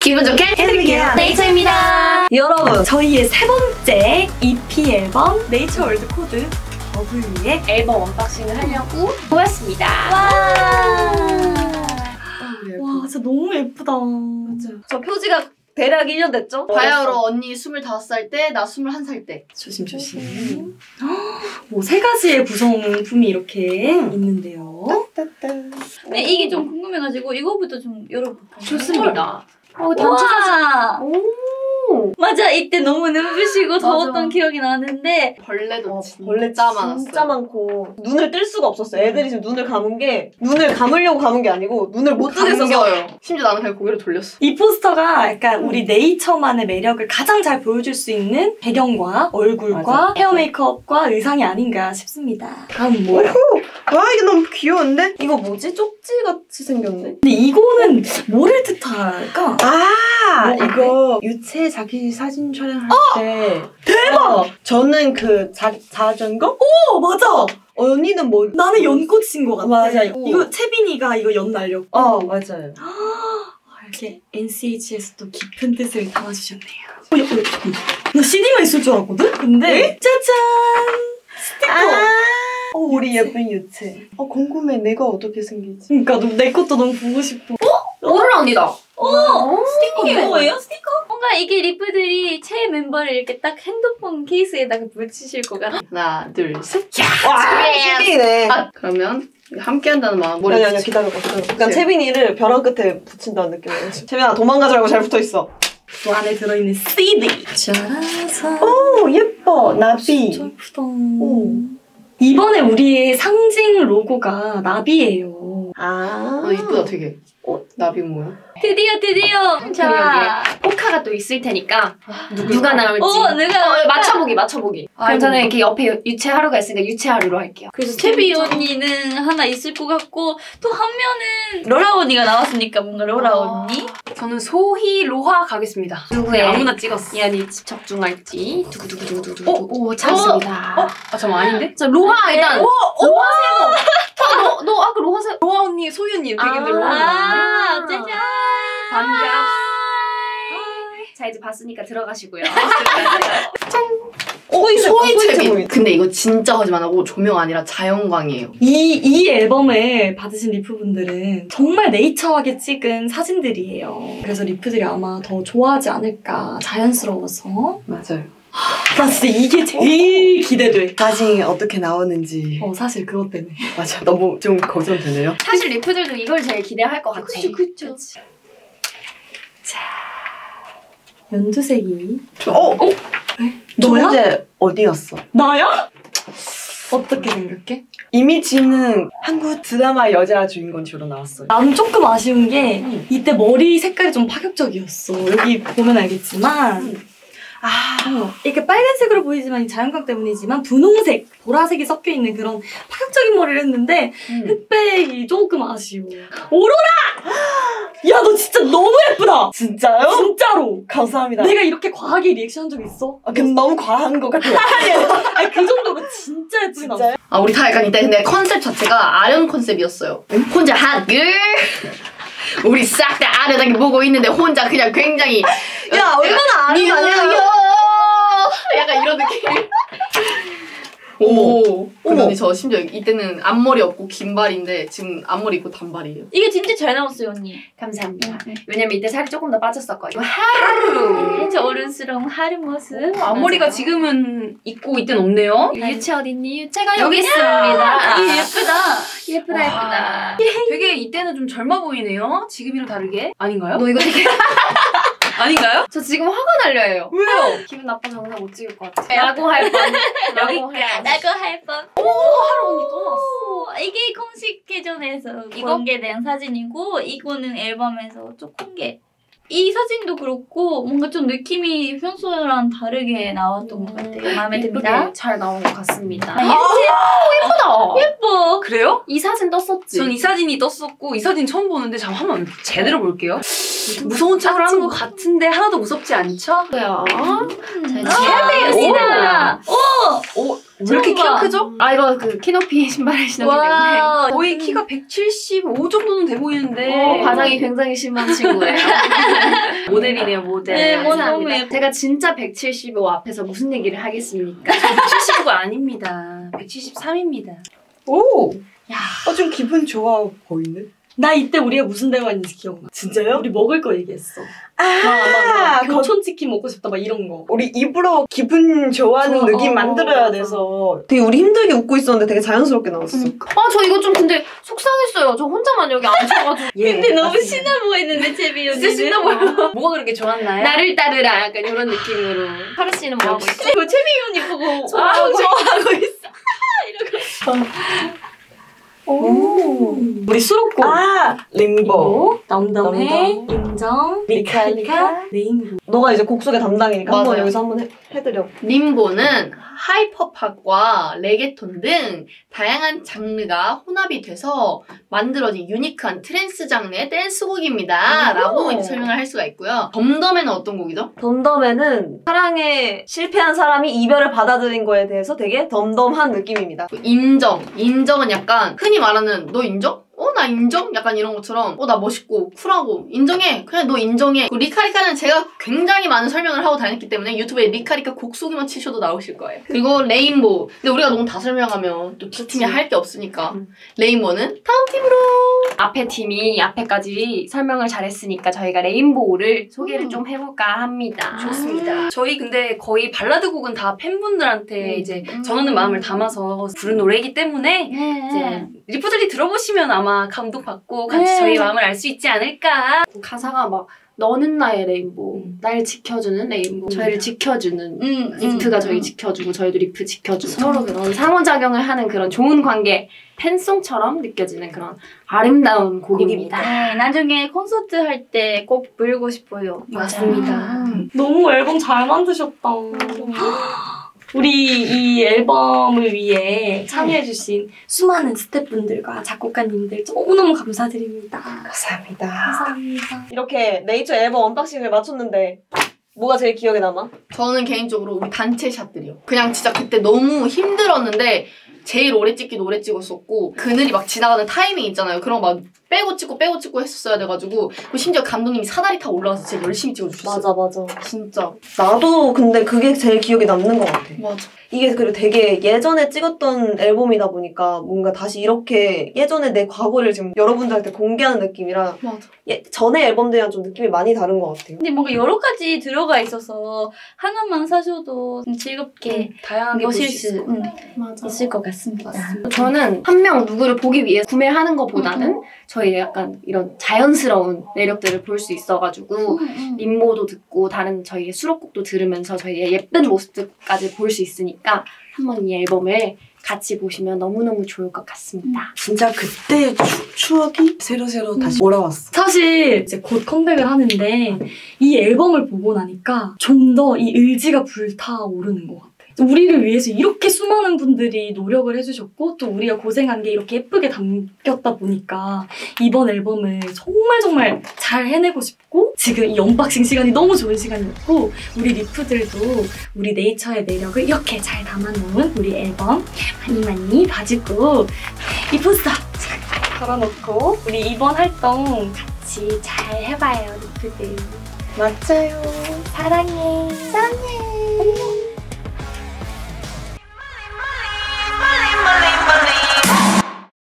기분 좋게 해드릴게요. 네이처입니다. 여러분, 저희의 세 번째 EP 앨범 네이처 월드 코드 W의 앨범 언박싱을 하려고 모였습니다. 와, 진짜 너무 예쁘다. 맞아. 저 표지가 대략 1년 됐죠? 바야흐로 언니 25살 때, 나 21살 때. 조심조심. 뭐 세 가지의 구성품이 이렇게 있는데요. 네, 이게 좀 궁금해가지고 이거부터 좀 열어볼까요? 좋습니다. 단체 사진. 오. 맞아, 이때 너무 눈부시고 더웠던 기억이 나는데 벌레도 벌레 진짜 많았어요. 진짜 많고 눈을 뜰 수가 없었어요. 애들이 지금 눈을 감은 게 눈을 감으려고 감은 게 아니고 눈을 못 뜨겠어서 감겨요. 심지어 나는 그냥 고개를 돌렸어. 이 포스터가 약간 우리 네이처만의 매력을 가장 잘 보여줄 수 있는 배경과 얼굴과 맞아. 헤어 메이크업과 의상이 아닌가 싶습니다. 다음 뭐야? 와 이게 너무 귀여운데? 이거 뭐지? 쪽지 같이 생겼네? 근데 이거는 뭐를 뜻할까? 아 뭐 이거 유채 자기 사진 촬영할 때 대박! 저는 그 자전거? 맞아! 언니는 뭐 나는 연꽃인 것 같아. 맞아. 이거 채빈이가 이거 연 날렸고 맞아요. 이렇게 NCH에서도 깊은 뜻을 담아주셨네요. 나 CD만 있을 줄 알았거든? 근데 짜잔! 스티커! 우리 예쁜 유채. 궁금해 내가 어떻게 생길지. 그러니까 내 것도 너무 보고 싶어. 오로라 언니다. 이게 뭐예요? 스티커? 뭔가 이게 리프들이 최애 멤버를 이렇게 딱 핸드폰 케이스에다가 붙이실 것 같아. 하나, 둘, 셋. 와 채빈이네. 그러면 함께 한다는 마음. 머리 아니 기다려봐. 그러니까 채빈이를 벼랑 끝에 붙인다는 느낌이야. 채빈아 도망가지 말고 잘 붙어있어. 또 안에 들어있는 CD. 짜라잔. 오 예뻐 나비. 진짜 예쁘다. 이번에 우리의 상징 로고가 나비예요. 이쁘다 되게. 나비 뭐야? 드디어! 자, 포카가 또 있을 테니까 누가 나올지 누가 맞춰보기. 그럼 저는 이렇게 옆에 유채하루가 있으니까 유채하루로 할게요. 그래서 채비 언니는 하나 있을 것 같고 또 한 면은 로라 언니가 나왔으니까 뭔가 로라 언니? 저는 소희 로하 가겠습니다. 누구의 아무나 찍었어. 이안이 적중할지 두구두구두구두구. 오 잘했습니다. 잠깐만 아닌데? 자 로하 일단. 로하 세모. 너 아까 로하 세 로하 언니 소희 언니 이렇게 얘기했는데 로하 언니. 짜잔! 반갑. 자 이제 봤으니까 들어가시고요. 소희 채빈. 근데 이거 진짜 거짓말 안 하고 조명 아니라 자연광이에요. 이 앨범을 받으신 리프분들은 정말 네이처하게 찍은 사진들이에요. 그래서 리프들이 아마 더 좋아하지 않을까. 자연스러워서. 맞아요. 나 진짜 이게 제일 기대돼. 사진이 어떻게 나오는지. 사실 그것 때문에. 맞아 너무 좀 걱정되네요. 사실 리프들도 이걸 제일 기대할 것 같아. 그쵸. 자, 연두색이. 너 이제 어디였어? 나야? 어떻게 생각해? 이미지는 한국 드라마 여자 주인공처럼 나왔어요. 나는 조금 아쉬운 게 이때 머리 색깔이 좀 파격적이었어. 여기 보면 알겠지만 이렇게 빨간색으로 보이지만 이 자연광 때문이지만 분홍색, 보라색이 섞여있는 그런 파격적인 머리를 했는데 흑백이 조금 아쉬워. 오로라! 야, 너 진짜 너무 예쁘다! 진짜요? 진짜로! 감사합니다. 내가 이렇게 과하게 리액션 한 적 있어? 근데 너무 과한 것 같아요. 아니, 그 정도로 진짜 예쁘게 나왔어. 우리 다 약간 이때 근데 컨셉 자체가 아련 컨셉이었어요. 혼자 핫글 우리 싹 다 아련하게 보고 있는데 혼자 그냥 굉장히 야 얼마나 아련하냐. 약간 이런 느낌. 근데 언니 저 심지어 이때는 앞머리 없고 긴발인데 지금 앞머리 있고 단발이에요. 이게 진짜 잘 나왔어요 언니. 감사합니다. 왜냐면 이때 살이 조금 더 빠졌었거든요. 하루! 저 어른스러운 하루 모습. 앞머리가 지금은 있고 이때는 없네요. 유채 어딨니? 유채가 여기 있습니다. 이게 예쁘다. 예쁘다. 되게 이때는 좀 젊어 보이네요. 지금이랑 다르게. 아닌가요? 너 이거 되게 아닌가요? 저 지금 화가 날려요. 왜요? 기분 나빠서 영상 못 찍을 것 같아. 라고 할 뻔. 라고 할 뻔. 하루 언니 또 나왔어. 이게 공식 계정에서 공개된 사진이고 이거는 앨범에서 조금 게. 이 사진도 그렇고 뭔가 좀 느낌이 평소랑 다르게 나왔던 것 같아요. 마음에 듭니다. 잘 나온 것 같습니다. 예쁘다. 예뻐. 그래요? 이 사진 떴었지? 전 이 사진이 떴었고 이 사진 처음 보는데 잠깐 한번 제대로 볼게요. 무서운 척을 하는 것 같은데 하나도 무섭지 않죠? 뭐야? 잘 예쁘다. 왜 이렇게 키가 크죠? 이거 그 키높이 신발을 신었기 때문에 와. 거의 키가 175 정도는 돼 보이는데 과장이 굉장히 심한 친구예요. 모델 모델이네요, 모델. 네, 감사합니다. 제가 진짜 175 앞에서 무슨 얘기를 하겠습니까? 175 아닙니다. 173입니다. 오! 야, 좀 기분 좋아 보이네. 나 이때 우리가 무슨 대화했는지 기억나. 진짜요? 우리 먹을 거 얘기했어. 아, 교촌치킨 먹고 싶다 막 이런 거. 우리 입으로 기분 좋아하는 좋아, 느낌 어, 만들어야 맞아. 돼서 되게 우리 힘들게 웃고 있었는데 되게 자연스럽게 나왔어. 저 이거 좀 근데 속상했어요. 저 혼자만 여기 앉혀가지고. 예, 근데 너무 맞습니다. 신나 보이는데 채비 언니는. 진짜 신나 보여. 뭐가 그렇게 좋았나요? 나를 따르라 약간 이런 느낌으로. 하루 씨는 뭐 하고 있어? 그 채비 언니 보고 좋아하고 있어. 오. 우리 수록곡. 림보. 덤덤해, 덤덤. 인정, 리카리카. 레인보우. 너가 이제 곡 소개 담당이니까 한번 맞아요. 여기서 한번 해드려. 림보는 하이퍼팝과 레게톤 등 다양한 장르가 혼합이 돼서 만들어진 유니크한 트랜스 장르의 댄스곡입니다. 라고 이제 설명을 할 수가 있고요. 덤덤에는 어떤 곡이죠? 덤덤에는 사랑에 실패한 사람이 이별을 받아들인 거에 대해서 되게 덤덤한 느낌입니다. 인정. 인정은 약간 흔히 말하는 너 인정? 나 인정? 약간 이런 것처럼 나 멋있고 쿨하고 인정해. 그냥 너 인정해. 리카리카는 제가 굉장히 많은 설명을 하고 다녔기 때문에 유튜브에 리카리카 곡 소개만 치셔도 나오실 거예요. 그리고 레인보우. 근데 우리가 너무 다 설명하면 또 두 팀이 할 게 없으니까 레인보우는 다음 팀으로. 앞에 팀이 앞에까지 설명을 잘했으니까 저희가 레인보우를 소개를 좀 해볼까 합니다. 좋습니다. 저희 근데 거의 발라드 곡은 다 팬분들한테 이제 전하는 마음을 담아서 부른 노래이기 때문에 이제 리프들이 들어보시면 아마 감동받고 같이 저희 마음을 알 수 있지 않을까. 가사가 막 너는 나의 레인보우, 날 지켜주는 레인보우, 저희를 지켜주는 리프가 저희 지켜주고 저희도 리프 지켜주고 서로 그런 상호작용을 하는 그런 좋은 관계, 팬송처럼 느껴지는 그런 아름다운 곡입니다. 네, 나중에 콘서트 할 때 꼭 부르고 싶어요. 맞습니다. 너무 앨범 잘 만드셨다. 우리 이 앨범을 위해 참여해주신 수많은 스태프분들과 작곡가님들 너무너무 감사드립니다. 감사합니다. 감사합니다. 이렇게 네이처 앨범 언박싱을 마쳤는데 뭐가 제일 기억에 남아? 저는 개인적으로 우리 단체 샷들이요. 그냥 진짜 그때 너무 힘들었는데 제일 오래 찍기도 오래 찍었었고 그늘이 막 지나가는 타이밍 있잖아요. 그런 거 막 빼고 찍고 했었어야 돼가지고 그리고 심지어 감독님이 사다리 타고 올라와서 진짜 열심히 찍어주셨어요. 맞아. 진짜. 나도 근데 그게 제일 기억에 남는 것 같아. 맞아. 이게 그리고 되게 예전에 찍었던 앨범이다 보니까 뭔가 다시 이렇게 예전에 내 과거를 지금 여러분들한테 공개하는 느낌이라 맞아. 전에 앨범들이랑 좀 느낌이 많이 다른 것 같아요. 근데 뭔가 여러 가지 들어가 있어서 하나만 사셔도 즐겁게 다양하게 볼 보실 수 있을 수 것 같아요. 맞아. 있을 것 같습니다. 저는 한 명 누구를 보기 위해 구매하는 것보다는 저희의 약간 이런 자연스러운 매력들을 볼 수 있어가지고 림보도 듣고 다른 저희의 수록곡도 들으면서 저희의 예쁜 모습들까지 볼 수 있으니까 한번 이 앨범을 같이 보시면 너무너무 좋을 것 같습니다. 진짜 그때 추억이 새로 다시 몰아왔어. 사실 이제 곧 컴백을 하는데 이 앨범을 보고 나니까 좀 더 이 의지가 불타오르는 것 같아. 우리를 위해서 이렇게 수많은 분들이 노력을 해주셨고 또 우리가 고생한 게 이렇게 예쁘게 담겼다 보니까 이번 앨범을 정말 잘 해내고 싶고 지금 이 언박싱 시간이 너무 좋은 시간이었고 우리 리프들도 우리 네이처의 매력을 이렇게 잘 담아놓은 우리 앨범 많이 봐주고 이 포스터 걸어놓고 우리 이번 활동 같이 잘 해봐요 리프들. 맞아요. 사랑해. 안녕.